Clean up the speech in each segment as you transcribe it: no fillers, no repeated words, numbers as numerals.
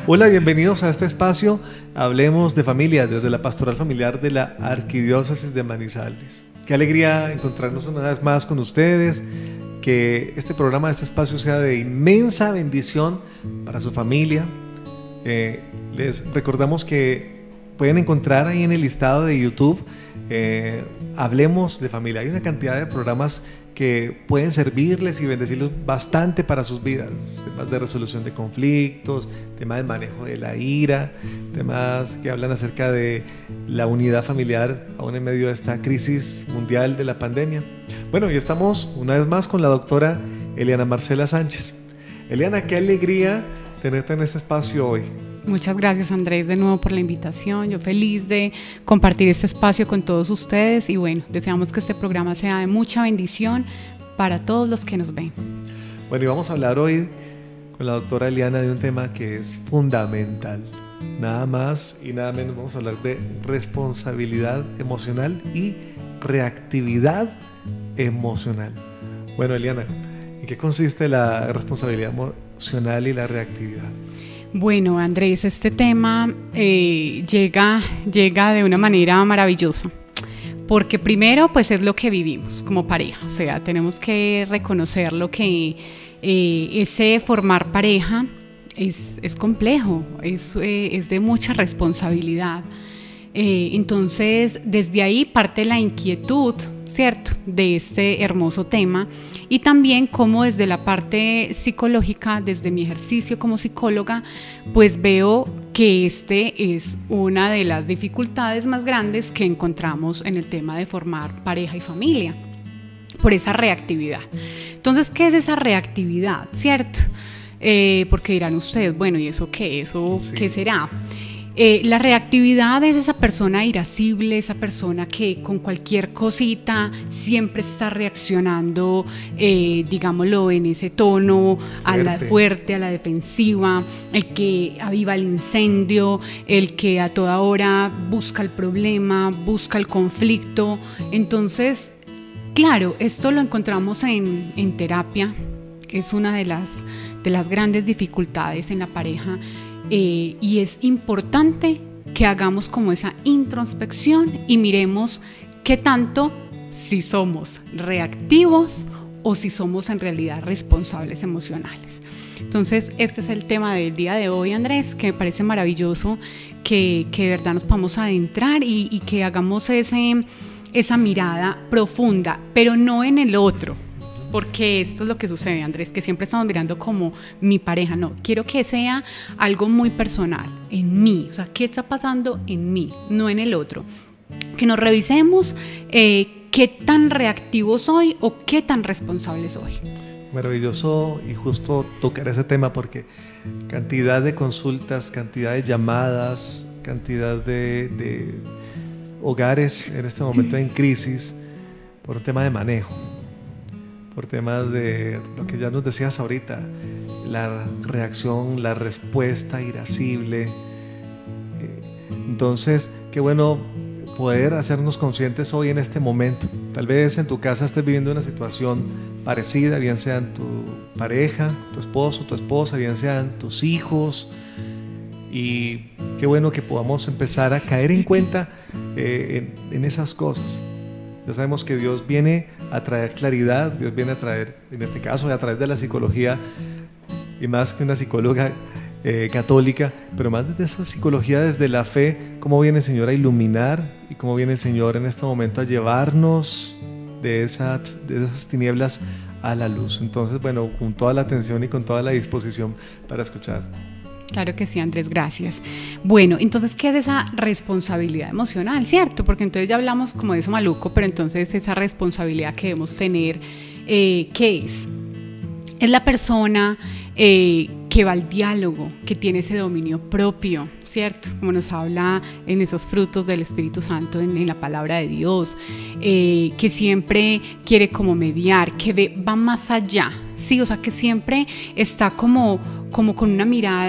Hola, bienvenidos a este espacio. Hablemos de familia desde la Pastoral Familiar de la Arquidiócesis de Manizales. Qué alegría encontrarnos una vez más con ustedes. Que este programa, este espacio sea de inmensa bendición para su familia. Les recordamos que pueden encontrar ahí en el listado de YouTube Hablemos de Familia. Hay una cantidad de programas que pueden servirles y bendecirlos bastante para sus vidas. Temas de resolución de conflictos, temas de manejo de la ira, temas que hablan acerca de la unidad familiar aún en medio de esta crisis mundial de la pandemia. Bueno, y estamos una vez más con la doctora Eliana Marcela Sánchez. Eliana, qué alegría tenerte en este espacio hoy. Muchas gracias, Andrés, de nuevo por la invitación. Yo feliz de compartir este espacio con todos ustedes y bueno, deseamos que este programa sea de mucha bendición para todos los que nos ven. Bueno, y vamos a hablar hoy con la doctora Eliana de un tema que es fundamental. Nada más y nada menos vamos a hablar de responsabilidad emocional y reactividad emocional. Bueno, Eliana, ¿en qué consiste la responsabilidad emocional y la reactividad? Bueno, Andrés, este tema llega de una manera maravillosa, porque primero pues es lo que vivimos como pareja, o sea, tenemos que reconocer lo que ese formar pareja es complejo, es de mucha responsabilidad. Entonces, desde ahí parte la inquietud, ¿cierto?, de este hermoso tema, y también como desde la parte psicológica, desde mi ejercicio como psicóloga, pues veo que este es una de las dificultades más grandes que encontramos en el tema de formar pareja y familia, por esa reactividad. Entonces, ¿qué es esa reactividad?, ¿cierto? Porque dirán ustedes, bueno, ¿y eso qué? ¿Eso sí. ¿Qué será? La reactividad es esa persona irascible, esa persona que con cualquier cosita siempre está reaccionando, digámoslo, en ese tono fuerte, a la defensiva, el que aviva el incendio, el que a toda hora busca el problema, busca el conflicto. Entonces, claro, esto lo encontramos en terapia, es una de las grandes dificultades en la pareja. Y es importante que hagamos como esa introspección y miremos qué tanto si somos reactivos o si somos en realidad responsables emocionales. Entonces, este es el tema del día de hoy, Andrés, que me parece maravilloso que de verdad nos podamos adentrar y que hagamos esa mirada profunda, pero no en el otro. Porque esto es lo que sucede, Andrés, que siempre estamos mirando como mi pareja. No, quiero que sea algo muy personal, en mí. O sea, ¿qué está pasando en mí, no en el otro? Que nos revisemos qué tan reactivo soy o qué tan responsable soy. Maravilloso y justo tocar ese tema porque cantidad de consultas, cantidad de llamadas, cantidad de hogares en este momento en crisis por un tema de manejo. Por temas de lo que ya nos decías ahorita, la reacción, la respuesta irascible. Entonces, qué bueno poder hacernos conscientes hoy en este momento. Tal vez en tu casa estés viviendo una situación parecida, bien sean tu pareja, tu esposo, tu esposa, bien sean tus hijos. Y qué bueno que podamos empezar a caer en cuenta en esas cosas. Ya sabemos que Dios viene a traer claridad, Dios viene a traer, en este caso, a través de la psicología, y más que una psicóloga católica, pero más desde esa psicología, desde la fe, cómo viene el Señor a iluminar y cómo viene el Señor en este momento a llevarnos de esas tinieblas a la luz. Entonces, bueno, con toda la atención y con toda la disposición para escuchar. Claro que sí, Andrés, gracias. Bueno, entonces, ¿qué es esa responsabilidad emocional, cierto? Porque entonces ya hablamos como de eso maluco, pero entonces esa responsabilidad que debemos tener, ¿qué es? Es la persona que va al diálogo, que tiene ese dominio propio, ¿cierto? Como nos habla en esos frutos del Espíritu Santo en la palabra de Dios, que siempre quiere como mediar, que va más allá, ¿sí? O sea, que siempre está como con una mirada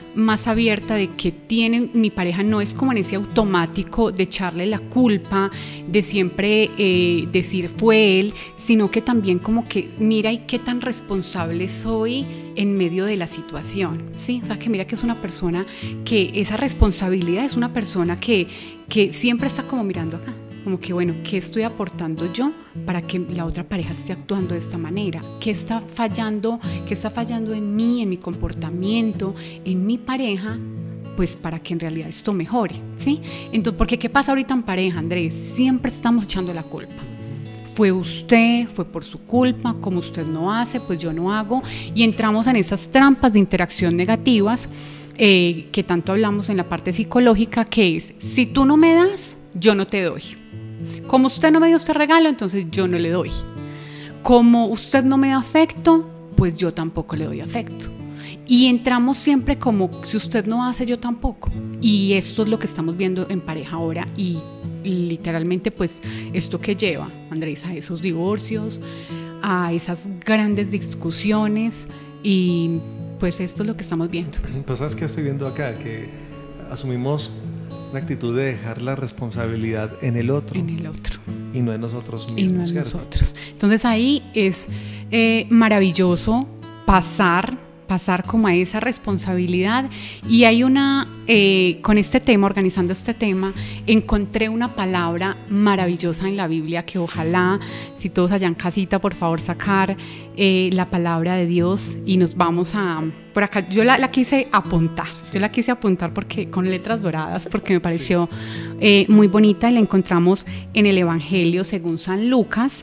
más abierta de que tiene mi pareja, no es como en ese automático de echarle la culpa, de siempre decir fue él, sino que también como que mira y qué tan responsable soy en medio de la situación, ¿sí? O sea, que mira que es una persona que esa responsabilidad es una persona que siempre está como mirando acá, como que bueno, ¿qué estoy aportando yo para que la otra pareja esté actuando de esta manera? ¿Qué está fallando en mí, en mi comportamiento, en mi pareja? Pues para que en realidad esto mejore, ¿sí? Entonces, porque ¿qué pasa ahorita en pareja, Andrés? Siempre estamos echando la culpa. Fue usted, fue por su culpa, como usted no hace, pues yo no hago, y entramos en esas trampas de interacción negativas que tanto hablamos en la parte psicológica, que es, si tú no me das, yo no te doy. Como usted no me dio este regalo, entonces yo no le doy. Como usted no me da afecto, pues yo tampoco le doy afecto. Y entramos siempre como, si usted no hace, yo tampoco. Y esto es lo que estamos viendo en pareja ahora, y literalmente pues esto que lleva, Andrés, a esos divorcios, a esas grandes discusiones, y pues esto es lo que estamos viendo. Pues sabes que estoy viendo acá, que asumimos una actitud de dejar la responsabilidad en el otro. En el otro. Y no en nosotros mismos. Y no en nosotros. Entonces ahí es maravilloso pasar como a esa responsabilidad. Y hay con este tema, organizando este tema, encontré una palabra maravillosa en la Biblia que ojalá, si todos allá en casita, por favor sacar la palabra de Dios, y nos vamos por acá, yo la quise apuntar, porque con letras doradas, porque me pareció muy bonita, y la encontramos en el Evangelio según San Lucas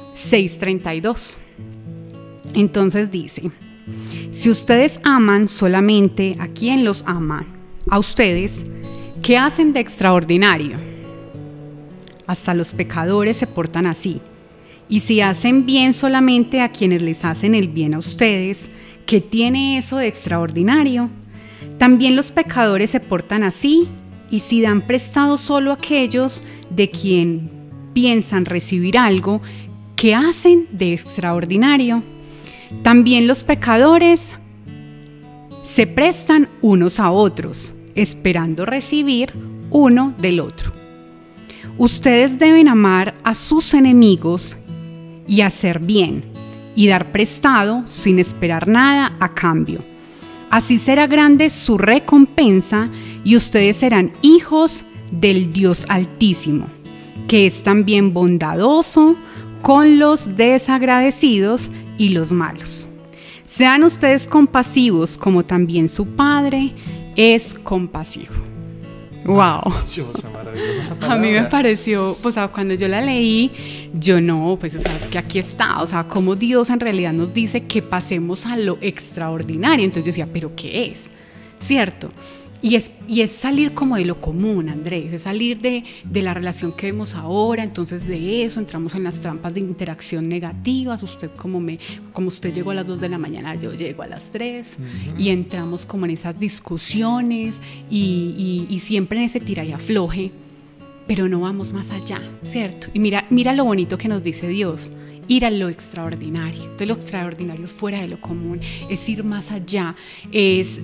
6:32. Entonces dice: si ustedes aman solamente a quien los ama, a ustedes, ¿qué hacen de extraordinario? Hasta los pecadores se portan así. Y si hacen bien solamente a quienes les hacen el bien a ustedes, ¿qué tiene eso de extraordinario? También los pecadores se portan así. Y si dan prestado solo a aquellos de quien piensan recibir algo, ¿qué hacen de extraordinario? También los pecadores se prestan unos a otros, esperando recibir uno del otro. Ustedes deben amar a sus enemigos y hacer bien, y dar prestado sin esperar nada a cambio. Así será grande su recompensa, y ustedes serán hijos del Dios Altísimo, que es también bondadoso con los desagradecidos y los malos. Sean ustedes compasivos como también su Padre es compasivo. ¡Wow! Maravillosa esa palabra. A mí me pareció, pues cuando yo la leí, yo no, pues o sea, es que aquí está, o sea, como Dios en realidad nos dice que pasemos a lo extraordinario. Entonces yo decía, ¿pero qué es? ¿Cierto? Y es salir como de lo común, Andrés, es salir de la relación que vemos ahora. Entonces de eso entramos en las trampas de interacción negativas. Usted como usted llegó a las 2 de la mañana, yo llego a las 3, y entramos como en esas discusiones y siempre en ese tira y afloje, pero no vamos más allá, ¿cierto? Y mira lo bonito que nos dice Dios: ir a lo extraordinario. Entonces lo extraordinario es fuera de lo común, es ir más allá, es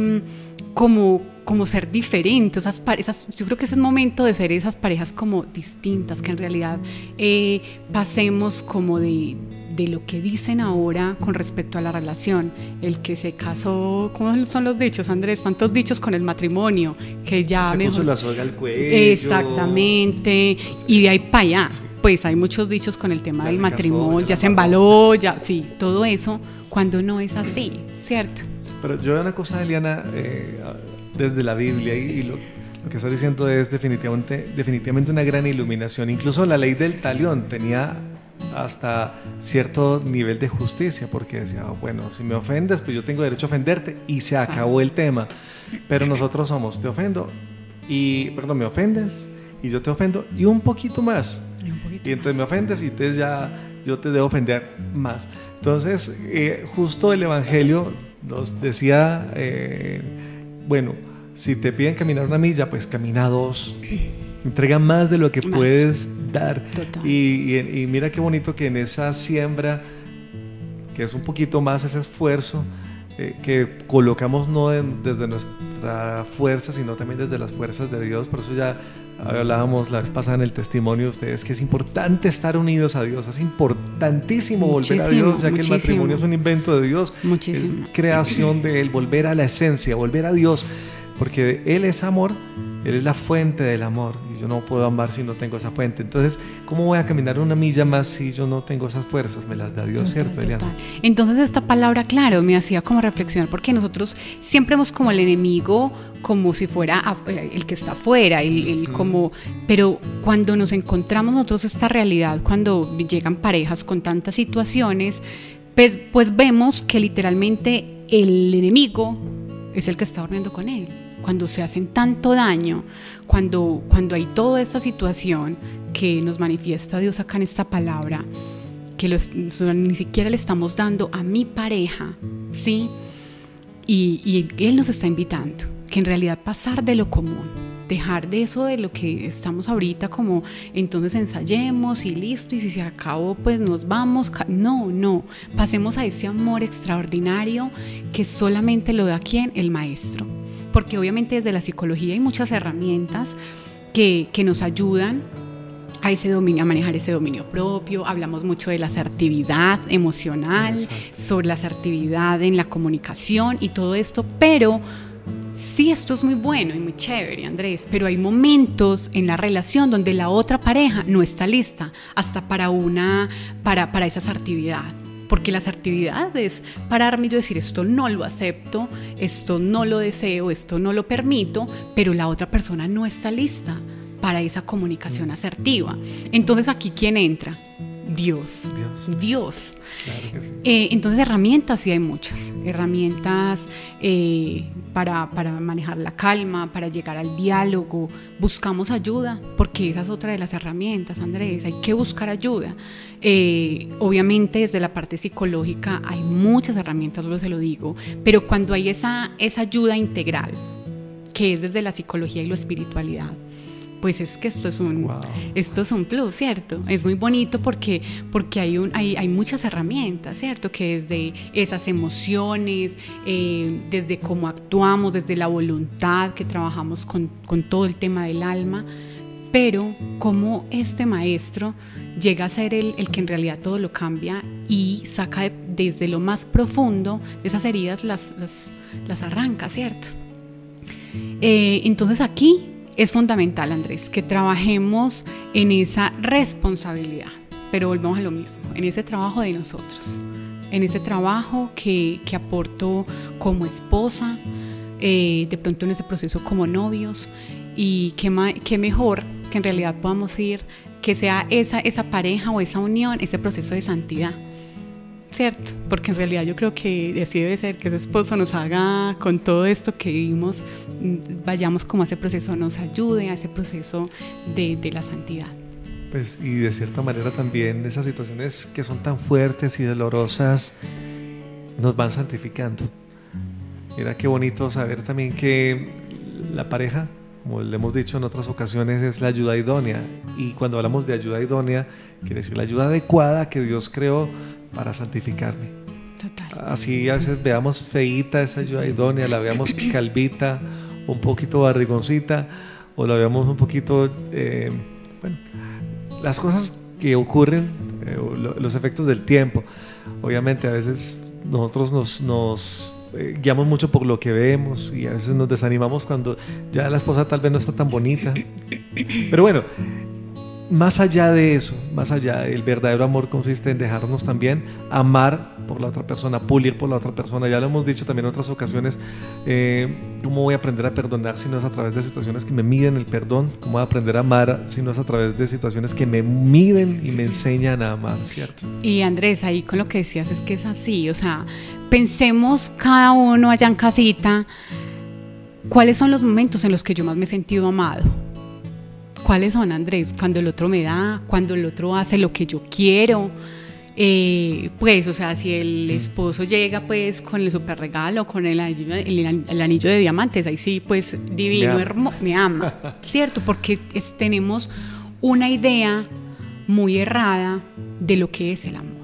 como ser diferente. Yo creo que es el momento de ser esas parejas como distintas, que en realidad pasemos como de lo que dicen ahora con respecto a la relación. El que se casó, ¿cómo son los dichos, Andrés? Tantos dichos con el matrimonio, que ya se puso la soga al cuello. Exactamente, y de ahí para allá. Pues hay muchos dichos con el tema del matrimonio, ya se embaló, ya, sí, todo eso, cuando no es así, ¿cierto? Pero yo veo una cosa, Eliana, desde la Biblia, y lo que estás diciendo es definitivamente una gran iluminación. Incluso la ley del talión tenía hasta cierto nivel de justicia, porque decía, bueno, si me ofendes, pues yo tengo derecho a ofenderte, y se acabó el tema. Pero nosotros somos, me ofendes, y yo te ofendo, y un poquito más. Y entonces me ofendes, y entonces ya yo te debo ofender más. Entonces, justo el Evangelio nos decía, bueno, si te piden caminar 1 milla, pues camina 2. Entrega más de lo que puedes dar. Y mira qué bonito que en esa siembra, que es un poquito más ese esfuerzo, que colocamos no desde nuestra fuerza, sino también desde las fuerzas de Dios. Por eso ya hablábamos la vez pasada en el testimonio de ustedes que es importante estar unidos a Dios, es importantísimo volver a Dios, ya que el matrimonio es un invento de Dios, es creación de Él, volver a la esencia, volver a Dios, porque Él es amor, Él es la fuente del amor, y yo no puedo amar si no tengo esa fuente. Entonces, ¿cómo voy a caminar una milla más si yo no tengo esas fuerzas? Me las da Dios, ¿cierto, Eliana? Entonces, esta palabra, claro, me hacía como reflexionar, porque nosotros siempre vemos como el enemigo, como si fuera el que está afuera, como, pero cuando nos encontramos nosotros esta realidad, cuando llegan parejas con tantas situaciones, pues vemos que literalmente el enemigo es el que está durmiendo con él. Cuando se hacen tanto daño, cuando hay toda esta situación que nos manifiesta Dios acá en esta palabra, que ni siquiera le estamos dando a mi pareja, ¿sí? Y Él nos está invitando, que en realidad pasar de lo común, dejar de eso de lo que estamos ahorita como entonces ensayemos y listo, y si se acabó pues nos vamos. No, pasemos a ese amor extraordinario que solamente lo da ¿quién? El maestro. Porque obviamente desde la psicología hay muchas herramientas que nos ayudan a ese dominio, a manejar ese dominio propio. Hablamos mucho de la asertividad emocional, sobre la asertividad en la comunicación y todo esto, pero sí, esto es muy bueno y muy chévere, Andrés, pero hay momentos en la relación donde la otra pareja no está lista hasta para esa asertividad. Porque la asertividad es pararme y yo decir, esto no lo acepto, esto no lo deseo, esto no lo permito, pero la otra persona no está lista para esa comunicación asertiva. Entonces, ¿aquí quién entra? Dios. Claro que sí. Entonces, herramientas sí hay muchas. Herramientas para manejar la calma, para llegar al diálogo. Buscamos ayuda, porque esa es otra de las herramientas, Andrés. Hay que buscar ayuda. Obviamente, desde la parte psicológica hay muchas herramientas, se lo digo, pero cuando hay esa ayuda integral, que es desde la psicología y la espiritualidad, pues es que esto es un plus, ¿cierto? Es muy bonito porque hay muchas herramientas, ¿cierto? Que desde esas emociones, desde cómo actuamos, desde la voluntad, que trabajamos con todo el tema del alma, pero cómo este maestro llega a ser el que en realidad todo lo cambia y saca desde lo más profundo de esas heridas, las arranca, ¿cierto? Entonces aquí es fundamental, Andrés, que trabajemos en esa responsabilidad, pero volvemos a lo mismo, en ese trabajo de nosotros, en ese trabajo que aporto como esposa, de pronto en ese proceso como novios, y qué mejor que en realidad podamos ir, que sea esa pareja o esa unión, ese proceso de santidad, ¿cierto? Porque en realidad yo creo que así debe ser, que ese esposo nos haga con todo esto que vivimos, vayamos como a ese proceso, nos ayude a ese proceso de la santidad. Pues, y de cierta manera también esas situaciones que son tan fuertes y dolorosas nos van santificando. Mira qué bonito saber también que la pareja, como le hemos dicho en otras ocasiones, es la ayuda idónea, y cuando hablamos de ayuda idónea quiere decir la ayuda adecuada que Dios creó para santificarme. Total. Así a veces veamos feíta esa ayuda idónea, la veamos calvita, un poquito barrigoncita, o la veamos un poquito, las cosas que ocurren, los efectos del tiempo. Obviamente a veces nosotros nos guiamos mucho por lo que vemos, y a veces nos desanimamos cuando ya la esposa tal vez no está tan bonita. Pero bueno, más allá de eso, más allá, el verdadero amor consiste en dejarnos también amar por la otra persona, pulir por la otra persona. Ya lo hemos dicho también en otras ocasiones, ¿cómo voy a aprender a perdonar si no es a través de situaciones que me miden el perdón? ¿Cómo voy a aprender a amar si no es a través de situaciones que me miden y me enseñan a amar, ¿cierto? Y Andrés, ahí con lo que decías es que es así, o sea, pensemos cada uno allá en casita, ¿cuáles son los momentos en los que yo más me he sentido amado? ¿Cuáles son, Andrés? Cuando el otro me da, cuando el otro hace lo que yo quiero. Pues, o sea, si el esposo llega pues con el super regalo, con el anillo de diamantes, ahí sí, pues divino, me ama, ¿cierto? Porque tenemos una idea muy errada de lo que es el amor.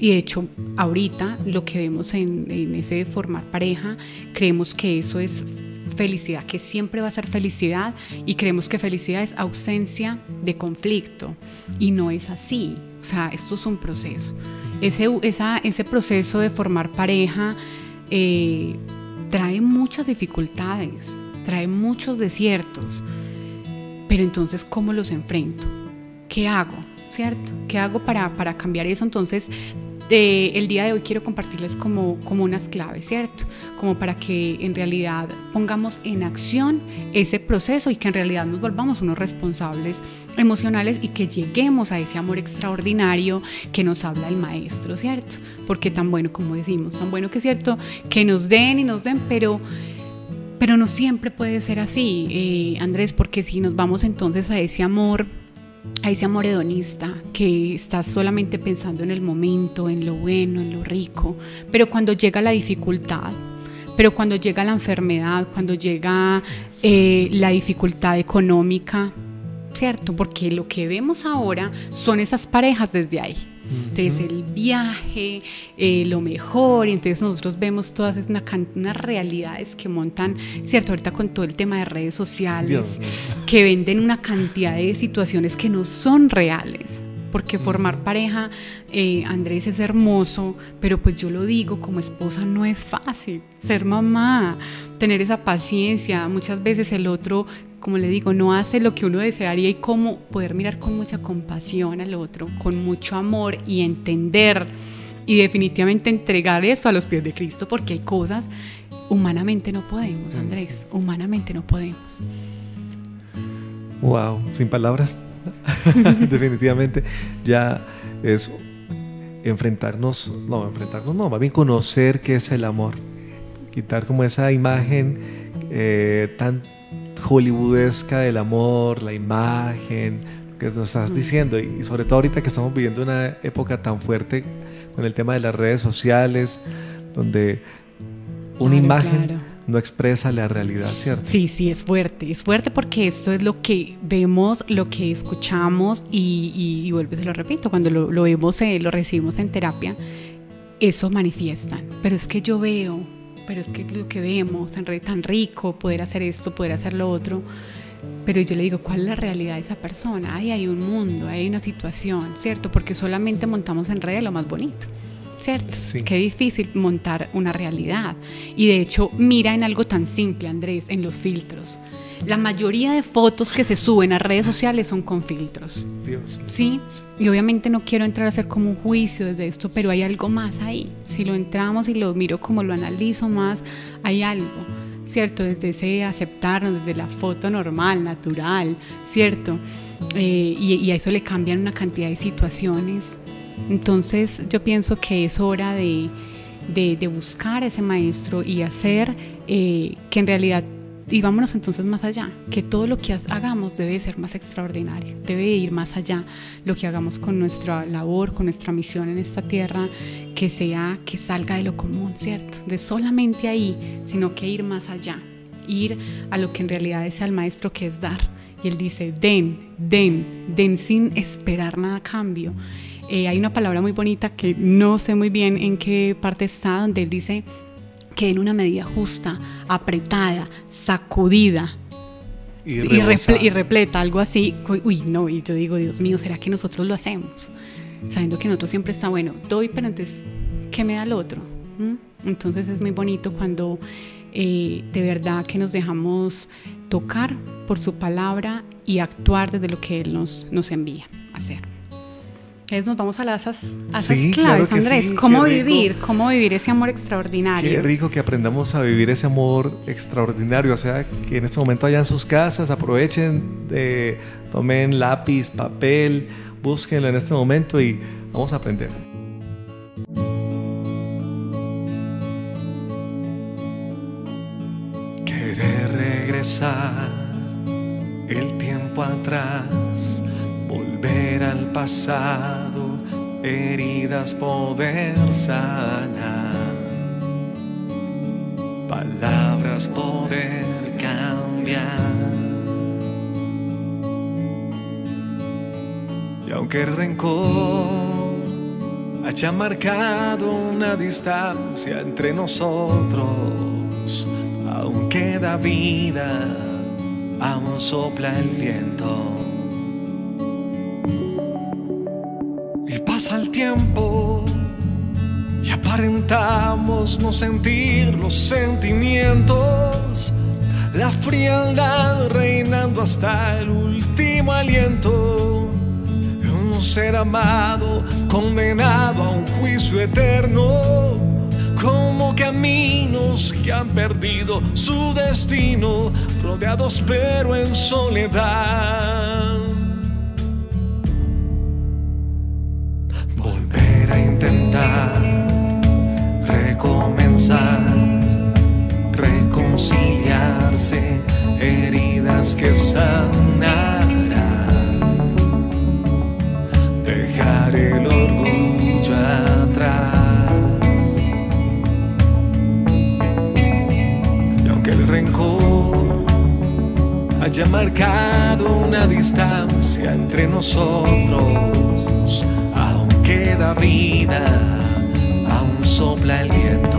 Y de hecho, ahorita lo que vemos en ese formar pareja, creemos que eso es felicidad, que siempre va a ser felicidad, y creemos que felicidad es ausencia de conflicto, y no es así. O sea, esto es un proceso. Ese proceso de formar pareja trae muchas dificultades, trae muchos desiertos, pero entonces, ¿cómo los enfrento? ¿Qué hago? ¿Cierto? ¿Qué hago para cambiar eso? Entonces, el día de hoy quiero compartirles como unas claves, ¿cierto? Como para que en realidad pongamos en acción ese proceso y que en realidad nos volvamos unos responsables emocionales y que lleguemos a ese amor extraordinario que nos habla el maestro, ¿cierto? Porque tan bueno, como decimos, tan bueno que es cierto que nos den y nos den, pero no siempre puede ser así, Andrés, porque si nos vamos entonces a ese amor hedonista, que está solamente pensando en el momento, en lo bueno, en lo rico, pero cuando llega la dificultad, pero cuando llega la enfermedad, cuando llega la dificultad económica, ¿cierto? Porque lo que vemos ahora son esas parejas desde ahí. Entonces el viaje, lo mejor, y entonces nosotros vemos todas unas realidades que montan, ¿cierto? Ahorita con todo el tema de redes sociales, que venden una cantidad de situaciones que no son reales, porque formar pareja, Andrés, es hermoso, pero pues yo lo digo, como esposa no es fácil, ser mamá, tener esa paciencia, muchas veces el otro, como le digo, no hace lo que uno desearía, y cómo poder mirar con mucha compasión al otro, con mucho amor y entender, y definitivamente entregar eso a los pies de Cristo, porque hay cosas humanamente no podemos, Andrés, humanamente no podemos. Wow, sin palabras. Definitivamente ya es enfrentarnos, más bien conocer qué es el amor, quitar como esa imagen tan hollywoodesca del amor, la imagen que nos estás diciendo, y sobre todo ahorita que estamos viviendo una época tan fuerte con el tema de las redes sociales, donde una imagen no expresa la realidad, ¿cierto? Sí, es fuerte porque esto es lo que vemos, lo que escuchamos, y vuelvo y se lo repito, cuando lo vemos, lo recibimos en terapia, eso manifiestan, pero es que yo veo, pero es que lo que vemos, tan rico, poder hacer esto, poder hacer lo otro, pero yo le digo, ¿cuál es la realidad de esa persona? Hay un mundo, hay una situación, ¿cierto? Porque solamente montamos en redes lo más bonito, ¿cierto? Sí. Qué difícil montar una realidad. Y de hecho, mira en algo tan simple, Andrés, en los filtros. La mayoría de fotos que se suben a redes sociales son con filtros. Dios. ¿Sí? Y obviamente no quiero entrar a hacer como un juicio desde esto, pero hay algo más ahí. Si lo entramos y lo miro, como lo analizo más, hay algo, ¿cierto? Desde ese aceptarnos, desde la foto normal, natural, ¿cierto? Y a eso le cambian una cantidad de situaciones. Entonces yo pienso que es hora de buscar a ese maestro y hacer que en realidad, y vámonos entonces más allá, que todo lo que hagamos debe ser más extraordinario, debe ir más allá, lo que hagamos con nuestra labor, con nuestra misión en esta tierra, que salga de lo común, ¿cierto? De solamente ahí, sino que ir más allá, ir a lo que en realidad es al maestro, que es dar. Y él dice, den sin esperar nada a cambio. Hay una palabra muy bonita que no sé muy bien en qué parte está, donde él dice que en una medida justa, apretada, sacudida y repleta, algo así. Uy, no, y yo digo, Dios mío, ¿será que nosotros lo hacemos? Sabiendo que nosotros siempre está bueno, doy, pero entonces, ¿qué me da el otro? Entonces es muy bonito cuando de verdad que nos dejamos tocar por su palabra y actuar desde lo que Él nos envía a hacer. Entonces nos vamos a esas claves, claro, Andrés, sí, cómo vivir ese amor extraordinario. Qué rico que aprendamos a vivir ese amor extraordinario, o sea, que en este momento allá en sus casas aprovechen, tomen lápiz, papel, búsquenlo en este momento y vamos a aprender. Querer regresar el tiempo atrás, volver al pasado, heridas poder sanar, palabras poder cambiar. Y aunque el rencor haya marcado una distancia entre nosotros. Aún queda vida, aún sopla el viento. Y pasa el tiempo y aparentamos no sentir los sentimientos, la frialdad reinando hasta el último aliento. Un ser amado condenado a un juicio eterno, como caminos que han perdido su destino, rodeados pero en soledad. Volver a intentar recomenzar, reconciliarse, heridas que sanarán, dejar el orgullo atrás. Y aunque el rencor haya marcado una distancia entre nosotros, aún queda vida, aún sopla el viento.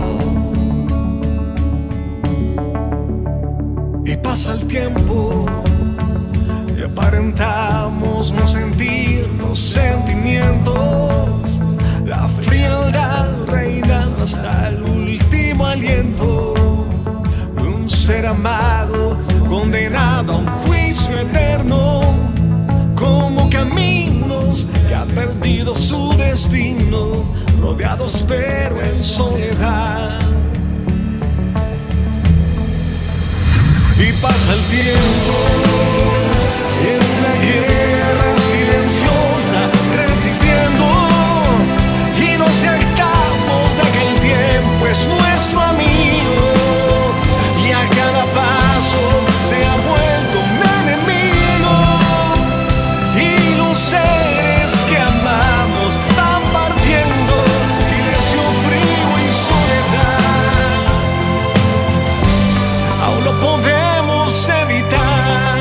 Y pasa el tiempo y aparentamos no sentir los sentimientos, la frialdad reinando hasta el último aliento. Un ser amado condenado a un juicio eterno, como caminos que han perdido su destino, rodeados pero en soledad. Y pasa el tiempo y en una guerra silenciosa resistiendo, y nos hartamos de que el tiempo es nuestro amigo, y a cada paso se ha vuelto un enemigo, y los seres que amamos van partiendo, silencio, frío y soledad. Aún lo podemos evitar.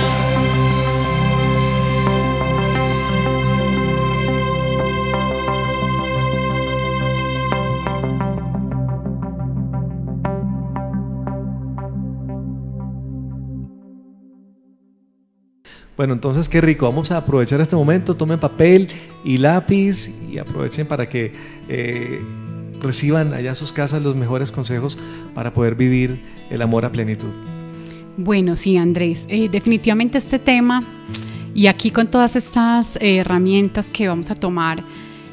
Bueno, entonces qué rico, vamos a aprovechar este momento, tomen papel y lápiz y aprovechen para que reciban allá en sus casas los mejores consejos para poder vivir el amor a plenitud. Bueno, sí, Andrés, definitivamente este tema, y aquí con todas estas herramientas que vamos a tomar,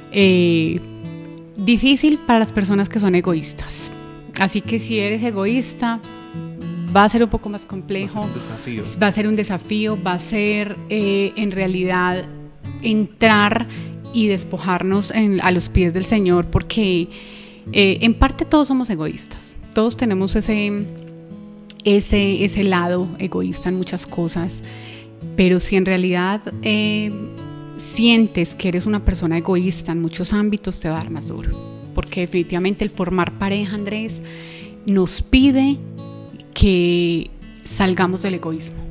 difícil para las personas que son egoístas. Así que si eres egoísta, va a ser un poco más complejo, va a ser un desafío, va a ser en realidad entrar y despojarnos a los pies del Señor, porque en parte todos somos egoístas, todos tenemos ese lado egoísta en muchas cosas, pero si en realidad sientes que eres una persona egoísta en muchos ámbitos, te va a dar más duro, porque definitivamente el formar pareja, Andrés, nos pide que salgamos del egoísmo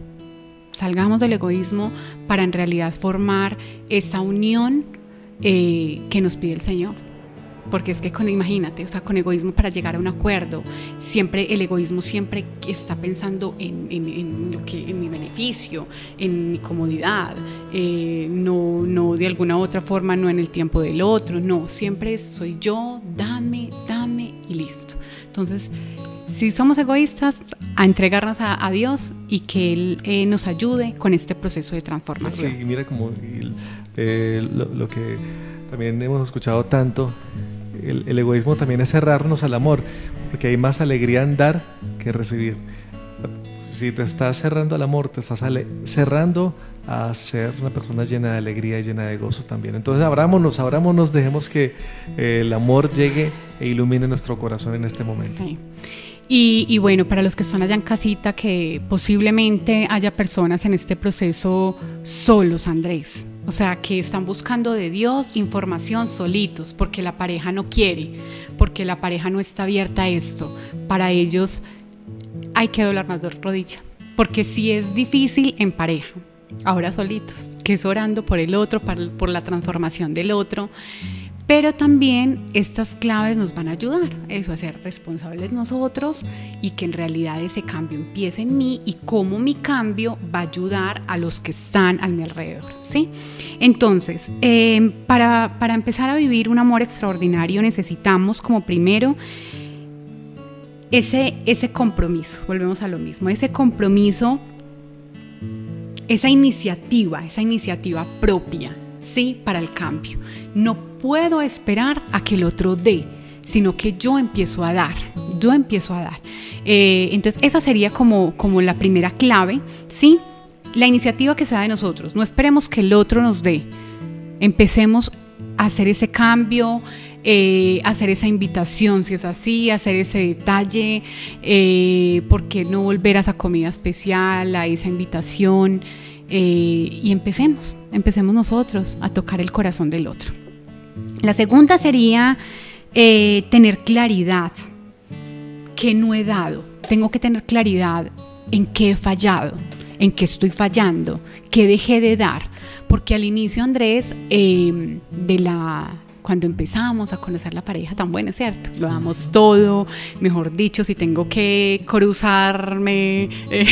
para en realidad formar esa unión que nos pide el Señor. Porque es que imagínate, o sea, con egoísmo para llegar a un acuerdo, el egoísmo siempre está pensando en mi beneficio, en mi comodidad, no de alguna otra forma, no en el tiempo del otro, no, siempre soy yo, dame y listo. Entonces, si somos egoístas, a entregarnos a Dios y que Él nos ayude con este proceso de transformación. Sí, mira como lo que también hemos escuchado tanto, el egoísmo también es cerrarnos al amor, porque hay más alegría en dar que recibir. Si te estás cerrando al amor, te estás cerrando a ser una persona llena de alegría y llena de gozo también. Entonces abrámonos, dejemos que el amor llegue e ilumine nuestro corazón en este momento. Sí. Y bueno, para los que están allá en casita, que posiblemente haya personas en este proceso solos, Andrés, o sea, que están buscando de Dios información solitos, porque la pareja no quiere, porque la pareja no está abierta a esto. Para ellos hay que doblar más rodilla, porque sí es difícil en pareja, ahora solitos, que es orando por el otro, por la transformación del otro. Pero también estas claves nos van a ayudar eso, a ser responsables nosotros y que en realidad ese cambio empiece en mí y cómo mi cambio va a ayudar a los que están a mi alrededor, ¿sí? Entonces, para empezar a vivir un amor extraordinario necesitamos como primero ese compromiso, volvemos a lo mismo, ese compromiso, esa iniciativa propia, ¿sí? Para el cambio. No puedo esperar a que el otro dé, sino que yo empiezo a dar. Entonces esa sería como la primera clave, ¿sí? La iniciativa que se da de nosotros. No esperemos que el otro nos dé. Empecemos a hacer ese cambio, hacer esa invitación, si es así, hacer ese detalle, ¿por qué no volver a esa comida especial, a esa invitación? Y empecemos nosotros a tocar el corazón del otro. La segunda sería tener claridad. ¿Qué no he dado? Tengo que tener claridad en qué he fallado, en qué estoy fallando, qué dejé de dar. Porque al inicio, Andrés, cuando empezamos a conocer la pareja tan buena, ¿cierto? Lo damos todo, mejor dicho, si tengo que cruzarme,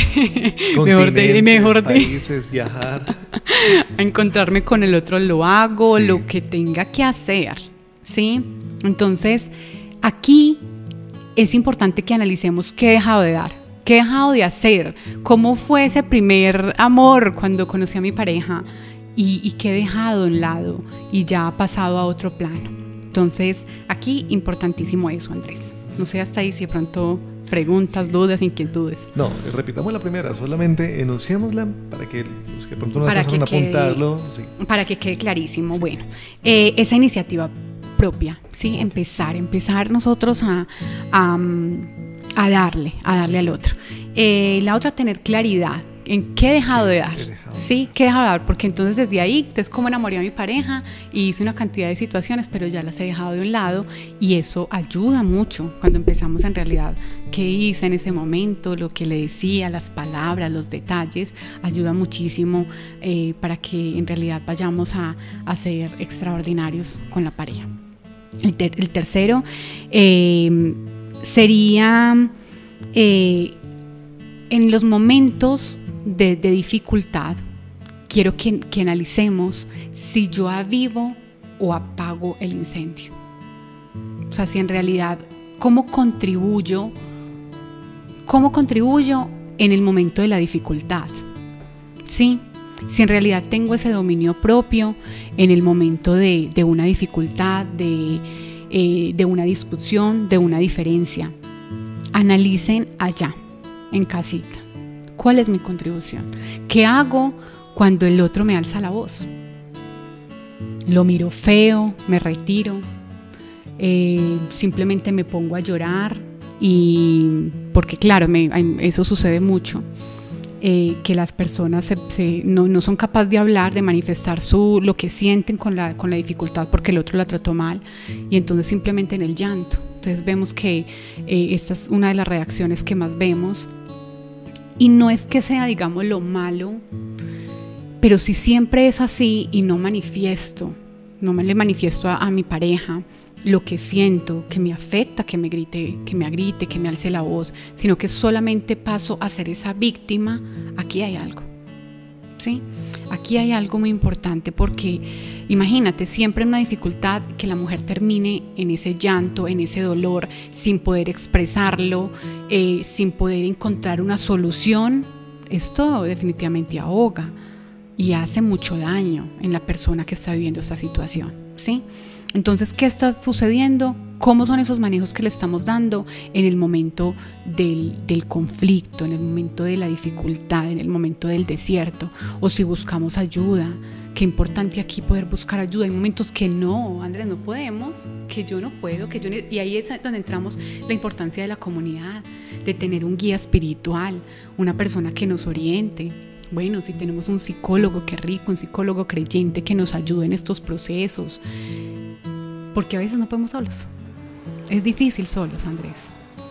países, viajar, a encontrarme con el otro, lo hago, sí, lo que tenga que hacer, ¿sí? Entonces, aquí es importante que analicemos qué he dejado de dar, qué he dejado de hacer, cómo fue ese primer amor cuando conocí a mi pareja, y que he dejado a un lado y ya ha pasado a otro plano. Entonces, aquí importantísimo eso, Andrés. No sé hasta ahí si de pronto preguntas, dudas, inquietudes. No, repitamos la primera, solamente enunciémosla para que los que de pronto no alcanzaron a apuntarlo. Sí. Para que quede clarísimo. Bueno, esa iniciativa propia, ¿sí? Empezar nosotros a darle al otro. La otra, tener claridad en qué he dejado de dar, ¿sí? ¿Qué he dejado de dar? Porque entonces desde ahí, entonces como enamoré a mi pareja y hice una cantidad de situaciones, pero ya las he dejado de un lado y eso ayuda mucho cuando empezamos en realidad qué hice en ese momento, lo que le decía, las palabras, los detalles, ayuda muchísimo para que en realidad vayamos a ser extraordinarios con la pareja. El tercero sería en los momentos de dificultad, quiero que analicemos si yo avivo o apago el incendio. O sea, si en realidad, ¿cómo contribuyo en el momento de la dificultad? ¿Sí? Si en realidad tengo ese dominio propio en el momento de una dificultad, de una discusión, de una diferencia. Analicen allá, en casita. ¿Cuál es mi contribución? ¿Qué hago cuando el otro me alza la voz? ¿Lo miro feo? ¿Me retiro? ¿Simplemente me pongo a llorar? Porque claro, eso sucede mucho, que las personas no son capaces de hablar, de manifestar lo que sienten con la dificultad porque el otro la trató mal, y entonces simplemente en el llanto. Entonces vemos que esta es una de las reacciones que más vemos. Y no es que sea, digamos, lo malo, pero si siempre es así y no le manifiesto a mi pareja lo que siento, que me afecta, que me grite, que me alce la voz, sino que solamente paso a ser esa víctima, aquí hay algo, ¿sí? Aquí hay algo muy importante, porque imagínate, siempre en una dificultad, que la mujer termine en ese llanto, en ese dolor, sin poder expresarlo, sin poder encontrar una solución. Esto definitivamente ahoga y hace mucho daño en la persona que está viviendo esta situación, ¿sí? Entonces, ¿qué está sucediendo? ¿Cómo son esos manejos que le estamos dando en el momento del conflicto, en el momento de la dificultad, en el momento del desierto? O si buscamos ayuda, qué importante aquí poder buscar ayuda. Hay momentos que no, Andrés, no podemos, que yo no puedo, y ahí es donde entramos la importancia de la comunidad, de tener un guía espiritual, una persona que nos oriente. Bueno, si tenemos un psicólogo, qué rico, un psicólogo creyente que nos ayude en estos procesos, porque a veces no podemos solos. Es difícil solos, Andrés.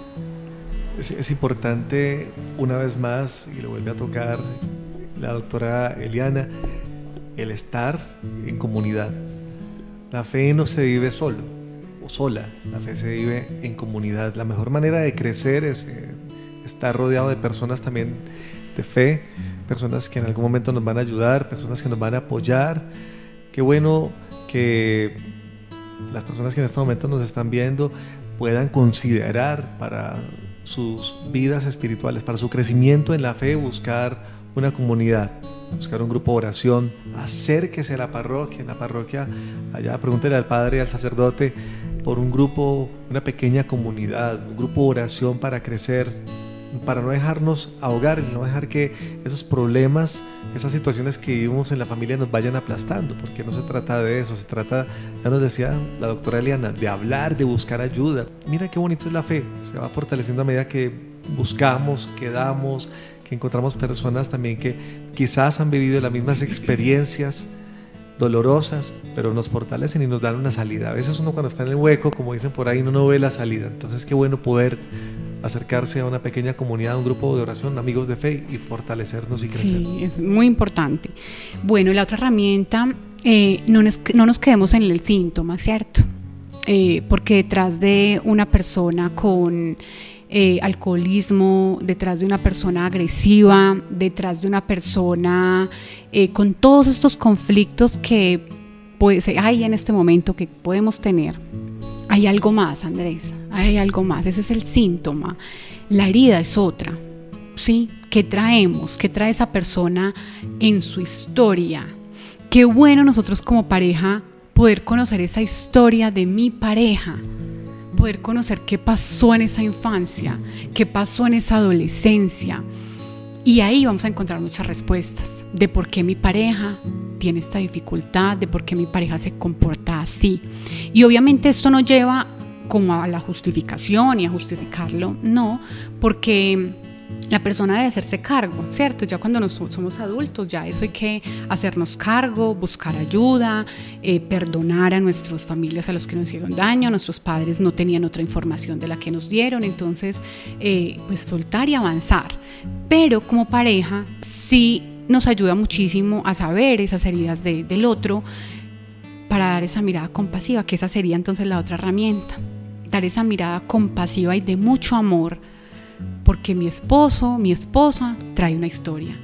Es importante, una vez más, y lo vuelve a tocar la doctora Eliana, el estar en comunidad. la fe no se vive solo o sola, la fe se vive en comunidad. La mejor manera de crecer es estar rodeado de personas también de fe, personas que en algún momento nos van a ayudar, personas que nos van a apoyar. Qué bueno que las personas que en este momento nos están viendo puedan considerar para sus vidas espirituales, para su crecimiento en la fe, buscar una comunidad, buscar un grupo de oración. Acérquese a la parroquia. En la parroquia, allá pregúntele al padre y al sacerdote por un grupo, una pequeña comunidad, un grupo de oración para crecer, para no dejarnos ahogar y no dejar que esos problemas, esas situaciones que vivimos en la familia nos vayan aplastando, porque no se trata de eso, se trata, ya nos decía la doctora Eliana, de hablar, de buscar ayuda. Mira qué bonita es la fe, se va fortaleciendo a medida que buscamos, que damos, que encontramos personas también que quizás han vivido las mismas experiencias dolorosas, pero nos fortalecen y nos dan una salida. A veces uno cuando está en el hueco, como dicen por ahí, no ve la salida. Entonces qué bueno poder acercarse a una pequeña comunidad, a un grupo de oración, amigos de fe, y fortalecernos y crecer. Sí, es muy importante. Bueno, la otra herramienta, no nos quedemos en el síntoma, ¿cierto? Porque detrás de una persona con alcoholismo, detrás de una persona agresiva, detrás de una persona con todos estos conflictos que hay en este momento que podemos tener, hay algo más, Andrés, hay algo más. Ese es el síntoma. La herida es otra, ¿sí? ¿Qué traemos? ¿Qué trae esa persona en su historia? Qué bueno nosotros como pareja poder conocer esa historia de mi pareja, poder conocer qué pasó en esa infancia, qué pasó en esa adolescencia. Y ahí vamos a encontrar muchas respuestas de por qué mi pareja tiene esta dificultad, de por qué mi pareja se comporta así. Y obviamente esto no lleva como a la justificación y a justificarlo, no, porque la persona debe hacerse cargo, ¿cierto? Ya cuando somos adultos, ya eso hay que hacernos cargo, buscar ayuda, perdonar a nuestras familias, a los que nos hicieron daño. Nuestros padres no tenían otra información de la que nos dieron, entonces pues soltar y avanzar. Pero como pareja sí nos ayuda muchísimo a saber esas heridas del otro, para dar esa mirada compasiva, que esa sería entonces la otra herramienta, dar esa mirada compasiva y de mucho amor, porque mi esposo, mi esposa trae una historia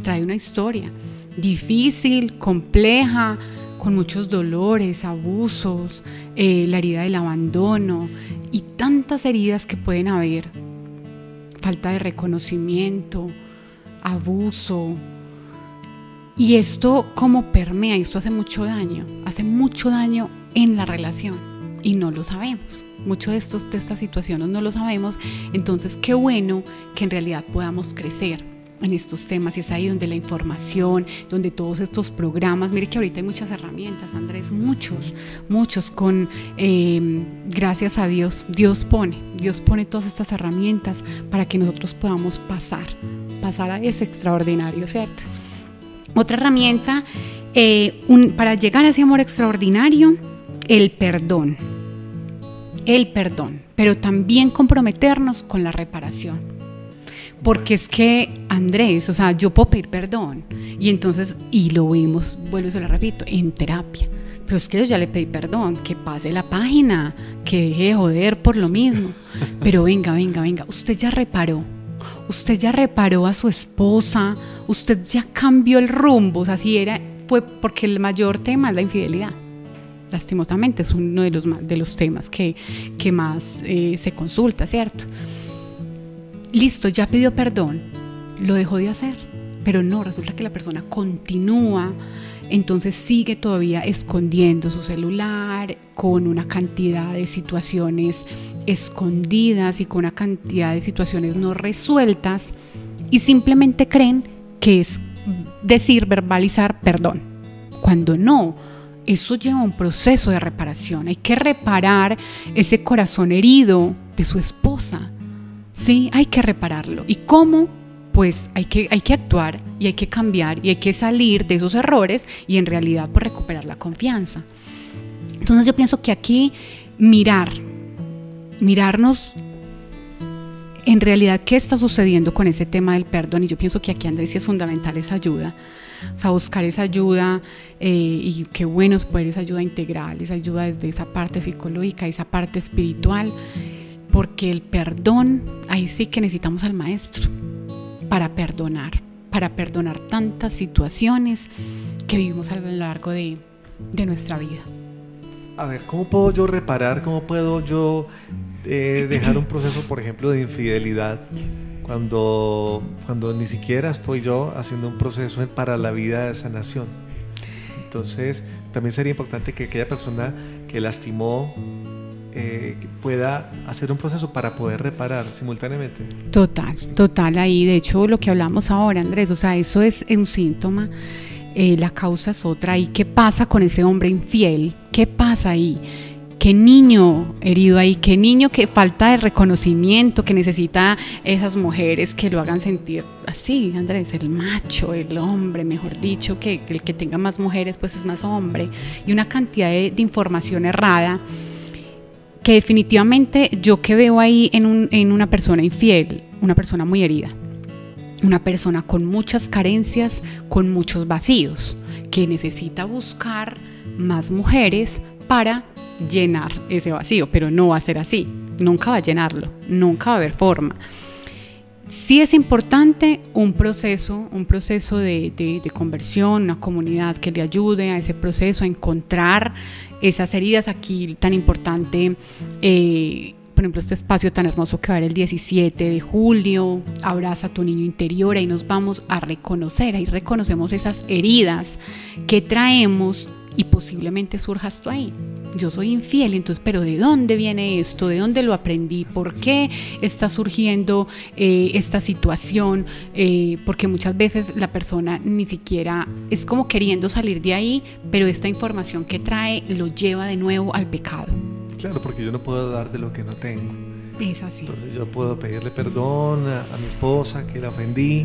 difícil, compleja, con muchos dolores, abusos, la herida del abandono y tantas heridas que pueden haber, falta de reconocimiento, abuso. Y esto como permea, esto hace mucho daño en la relación y no lo sabemos. Mucho de estas situaciones no lo sabemos, entonces qué bueno que en realidad podamos crecer en estos temas, y es ahí donde la información, donde todos estos programas, mire que ahorita hay muchas herramientas, Andrés, muchos con, gracias a Dios, Dios pone todas estas herramientas para que nosotros podamos pasar a ese extraordinario, ¿cierto? Otra herramienta para llegar a ese amor extraordinario, el perdón, pero también comprometernos con la reparación. Porque es que, Andrés, o sea, yo puedo pedir perdón y entonces, y lo vimos, vuelvo y se lo repito, en terapia. Pero es que yo ya le pedí perdón, que pase la página, que deje de joder por lo mismo. Pero venga, usted ya reparó a su esposa, usted ya cambió el rumbo, o sea, fue porque el mayor tema es la infidelidad. Lastimosamente es uno de los temas que más se consulta, ¿cierto? Listo, ya pidió perdón, lo dejó de hacer, pero no, resulta que la persona continúa, entonces sigue todavía escondiendo su celular con una cantidad de situaciones escondidas y con una cantidad de situaciones no resueltas, y simplemente creen que es verbalizar perdón, cuando no. Eso lleva un proceso de reparación. Hay que reparar ese corazón herido de su esposa. Sí, hay que repararlo. ¿Y cómo? Pues hay que actuar y hay que cambiar y hay que salir de esos errores y en realidad pues recuperar la confianza. Entonces yo pienso que aquí mirarnos en realidad, ¿qué está sucediendo con ese tema del perdón? Y yo pienso que aquí, Andrés, sí es fundamental esa ayuda. O sea, buscar esa ayuda, y qué bueno es poder esa ayuda integral, esa ayuda desde esa parte psicológica, esa parte espiritual, porque el perdón, ahí sí que necesitamos al maestro para perdonar tantas situaciones que vivimos a lo largo de nuestra vida. A ver, ¿cómo puedo yo reparar? ¿Cómo puedo yo dejar un proceso, por ejemplo, de infidelidad cuando ni siquiera estoy yo haciendo un proceso para la vida de sanación? Entonces, también sería importante que aquella persona que lastimó pueda hacer un proceso para poder reparar simultáneamente. Total, ahí de hecho lo que hablamos ahora, Andrés, o sea, eso es un síntoma, la causa es otra. ¿Y qué pasa con ese hombre infiel? ¿Qué pasa ahí? ¿Qué niño herido ahí? ¿Qué niño que falta de reconocimiento, que necesita esas mujeres que lo hagan sentir así, Andrés? El macho, el hombre, mejor dicho, que el que tenga más mujeres pues es más hombre, y una cantidad de información errada que definitivamente yo que veo ahí en una persona infiel, una persona muy herida, una persona con muchas carencias, con muchos vacíos, que necesita buscar más mujeres para llenar ese vacío, pero no va a ser así, nunca va a llenarlo, nunca va a haber forma. Sí es importante un proceso de conversión, una comunidad que le ayude a ese proceso, a encontrar esas heridas. Aquí tan importante, por ejemplo, este espacio tan hermoso que va a haber el 17 de julio, Abraza a tu niño interior, ahí nos vamos a reconocer, ahí reconocemos esas heridas que traemos y posiblemente surja esto ahí. Yo soy infiel, entonces, pero ¿de dónde viene esto? ¿De dónde lo aprendí? ¿Por qué está surgiendo esta situación? Porque muchas veces la persona ni siquiera es como queriendo salir de ahí, pero esta información que trae lo lleva de nuevo al pecado. Claro, porque yo no puedo dar de lo que no tengo. Es así. Entonces yo puedo pedirle perdón a mi esposa que la ofendí,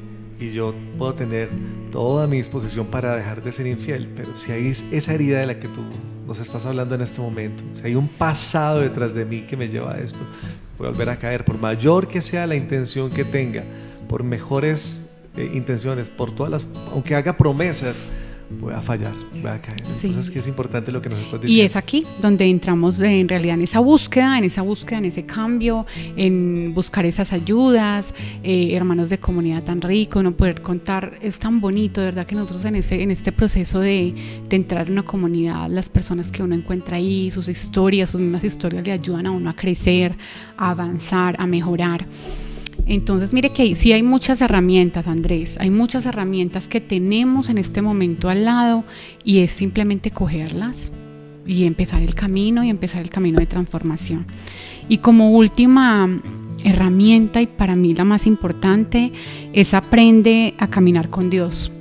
y yo puedo tener toda mi disposición para dejar de ser infiel, pero si hay esa herida de la que tú nos estás hablando en este momento, si hay un pasado detrás de mí que me lleva a esto, voy a volver a caer, por mayor que sea la intención que tenga, por mejores intenciones, por todas las, aunque haga promesas, voy a fallar, voy a caer. Entonces, sí, que es importante lo que nos estás diciendo. Y es aquí donde entramos en realidad en esa búsqueda, en ese cambio, en buscar esas ayudas, hermanos de comunidad tan rico, no poder contar, es tan bonito, de verdad, que nosotros en este proceso de entrar en una comunidad, las personas que uno encuentra ahí, sus mismas historias le ayudan a uno a crecer, a avanzar, a mejorar. Entonces, mire que sí hay muchas herramientas, Andrés, hay muchas herramientas que tenemos en este momento al lado, y es simplemente cogerlas y empezar el camino de transformación. Y como última herramienta, y para mí la más importante, es aprende a caminar con Dios.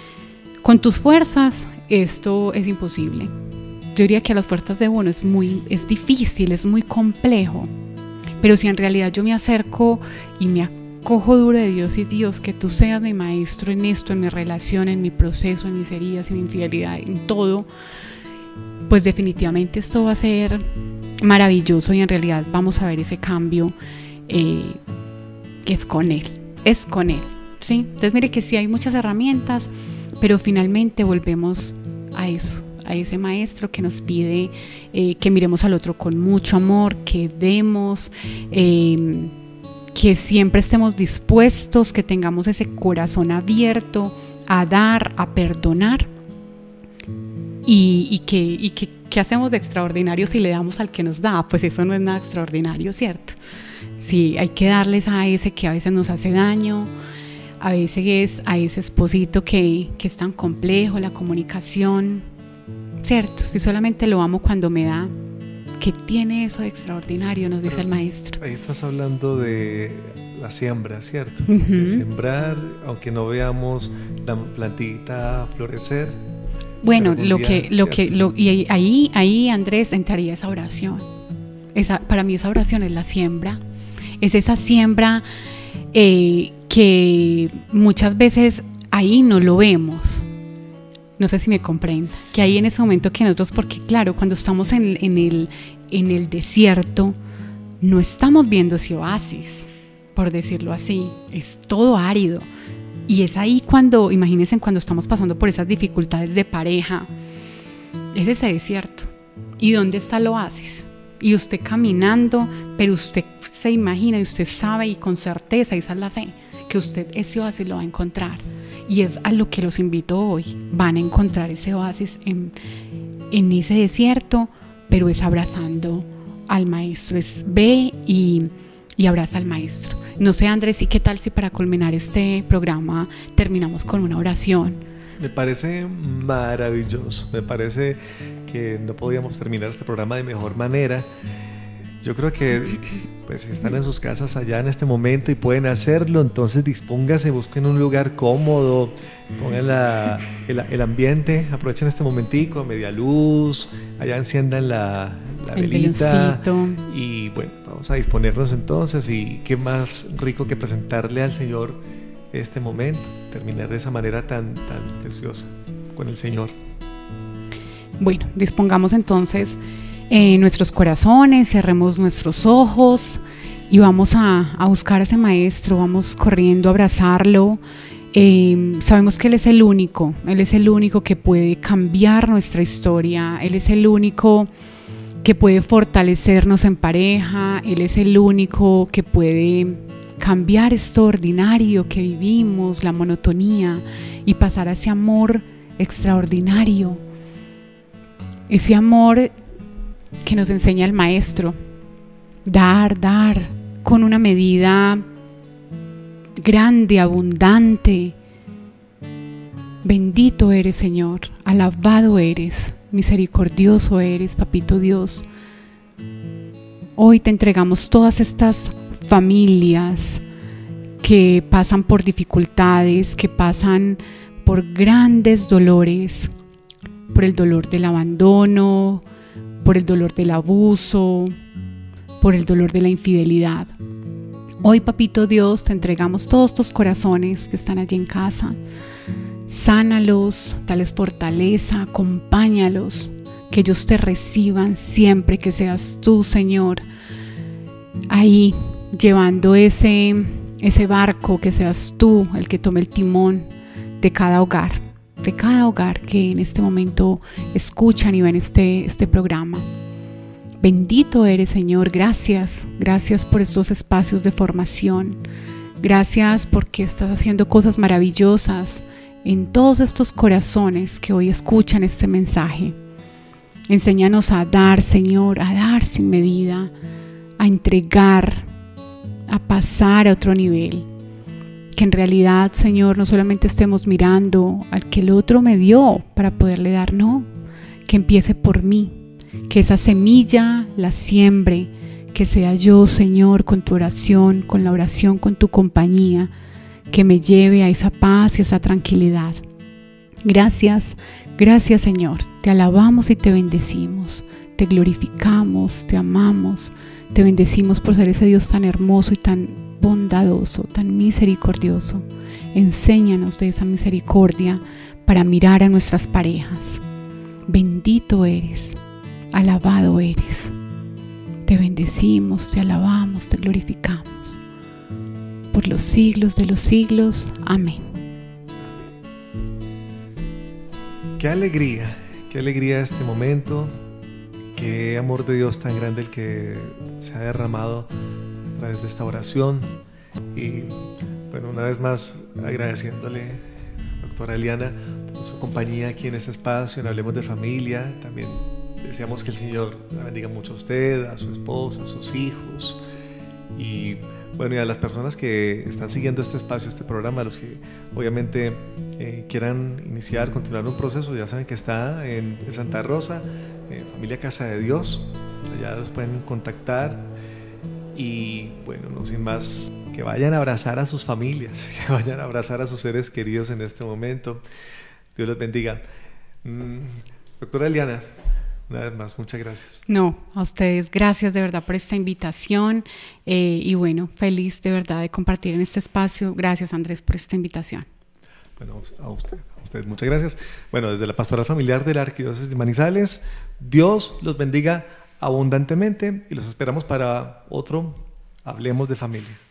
Con tus fuerzas esto es imposible. Yo diría que a las fuerzas de uno es difícil, es muy complejo. Pero si en realidad yo me acerco y me acojo duro de Dios, y Dios, que tú seas mi maestro en esto, en mi relación, en mi proceso, en mis heridas, en mi infidelidad, en todo, pues definitivamente esto va a ser maravilloso, y en realidad vamos a ver ese cambio que es con Él, ¿sí? Entonces mire que sí hay muchas herramientas, pero finalmente volvemos a eso, a ese maestro que nos pide que miremos al otro con mucho amor, que demos, que siempre estemos dispuestos, que tengamos ese corazón abierto a dar, a perdonar, y que hacemos de extraordinario si le damos al que nos da. Pues eso no es nada extraordinario, ¿cierto? Sí, hay que darles a ese que a veces nos hace daño, a veces a ese esposito que es tan complejo, la comunicación, ¿cierto? Si solamente lo amo cuando me da, ¿qué tiene eso de extraordinario? Nos dice el maestro. Ahí estás hablando de la siembra, ¿cierto? Uh-huh. De sembrar, aunque no veamos la plantita florecer. Bueno, y ahí, Andrés, entraría esa oración. Para mí esa oración es la siembra. Es esa siembra que muchas veces ahí no lo vemos. No sé si me comprende, que ahí en ese momento que nosotros, porque claro, cuando estamos en el desierto, no estamos viendo ese oasis, por decirlo así, es todo árido. Y es ahí cuando, imagínense cuando estamos pasando por esas dificultades de pareja, es ese desierto. ¿Y dónde está el oasis? Y usted caminando, pero usted se imagina y usted sabe y con certeza, y esa es la fe, que usted ese oasis lo va a encontrar. Y es a lo que los invito hoy. Van a encontrar ese oasis en ese desierto, pero es abrazando al maestro, es ve y abraza al maestro. No sé, Andrés, ¿y qué tal si para culminar este programa terminamos con una oración? Me parece maravilloso, me parece que no podíamos terminar este programa de mejor manera. Yo creo que pues, si están en sus casas allá en este momento y pueden hacerlo, entonces dispónganse, busquen un lugar cómodo, pongan el ambiente, aprovechen este momentico, media luz, allá enciendan la velita y bueno, vamos a disponernos entonces, y qué más rico que presentarle al Señor este momento, terminar de esa manera tan preciosa con el Señor. Bueno, dispongamos entonces nuestros corazones, cerremos nuestros ojos y vamos a buscar a ese maestro, vamos corriendo a abrazarlo. Sabemos que Él es el único que puede cambiar nuestra historia, Él es el único que puede fortalecernos en pareja, Él es el único que puede cambiar esto ordinario que vivimos, la monotonía, y pasar a ese amor extraordinario, ese amor que nos enseña el maestro, dar con una medida grande, abundante. Bendito eres, Señor, alabado eres, misericordioso eres, Papito Dios. Hoy te entregamos todas estas familias que pasan por dificultades, que pasan por grandes dolores, por el dolor del abandono, por el dolor del abuso, por el dolor de la infidelidad. Hoy, Papito Dios, te entregamos todos estos corazones que están allí en casa. Sánalos, dales fortaleza, acompáñalos, que ellos te reciban siempre, que seas tú, Señor, ahí llevando ese barco, que seas tú el que tome el timón de cada hogar que en este momento escuchan y ven este programa. Bendito eres, Señor, gracias por estos espacios de formación, gracias porque estás haciendo cosas maravillosas en todos estos corazones que hoy escuchan este mensaje. Enséñanos a dar, Señor, a dar sin medida, a entregar, a pasar a otro nivel. Que en realidad, Señor, no solamente estemos mirando al que el otro me dio para poderle dar, no, que empiece por mí, que esa semilla la siembre, que sea yo, Señor, con tu oración, con la oración, con tu compañía, que me lleve a esa paz y esa tranquilidad. Gracias, Señor, te alabamos y te bendecimos, te glorificamos, te amamos, te bendecimos por ser ese Dios tan hermoso y tan bondadoso, tan misericordioso. Enséñanos de esa misericordia para mirar a nuestras parejas. Bendito eres, alabado eres. Te bendecimos, te alabamos, te glorificamos. Por los siglos de los siglos. Amén. Qué alegría este momento. Qué amor de Dios tan grande el que se ha derramado a través de esta oración. Y bueno, una vez más agradeciéndole, doctora Eliana, por su compañía aquí en este espacio, en Hablemos de Familia. También deseamos que el Señor la bendiga mucho a usted, a su esposo, a sus hijos. Y bueno, y a las personas que están siguiendo este espacio, este programa, a los que obviamente quieran iniciar, continuar un proceso, ya saben que está en Santa Rosa, Familia Casa de Dios, allá los pueden contactar. Y bueno, no sin más, que vayan a abrazar a sus familias, que vayan a abrazar a sus seres queridos en este momento. Dios los bendiga. Doctora Eliana, una vez más, muchas gracias. No, a ustedes gracias de verdad por esta invitación y bueno, feliz de verdad de compartir en este espacio. Gracias, Andrés, por esta invitación. Bueno, a ustedes muchas gracias. Bueno, desde la Pastoral Familiar de la Arquidiócesis de Manizales, Dios los bendiga abundantemente y los esperamos para otro Hablemos de Familia.